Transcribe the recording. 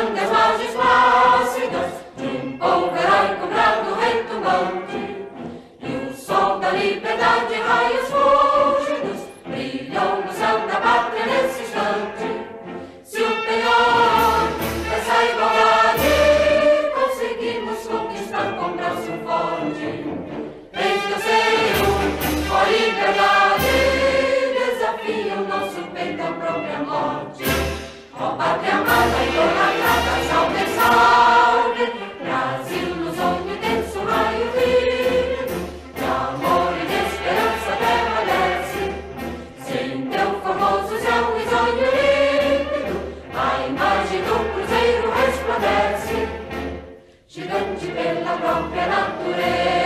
grande as margens plácidas de um povo heróico, brado, retumbante. E o sol da liberdade em raios fúlgidos brilhou no céu da pátria nesse instante. Se o penhor dessa igualdade conseguimos conquistar com braço forte, eis que eu sei ó liberdade, desafia o nosso peito à própria morte. Ó pátria amada, idolatrada, salve, salve, Brasil nos onde denso raio vívido, de amor e de esperança a terra desce. Sem teu formoso céu risonho límpido, a imagem do cruzeiro resplandece. Gigante pela própria natureza,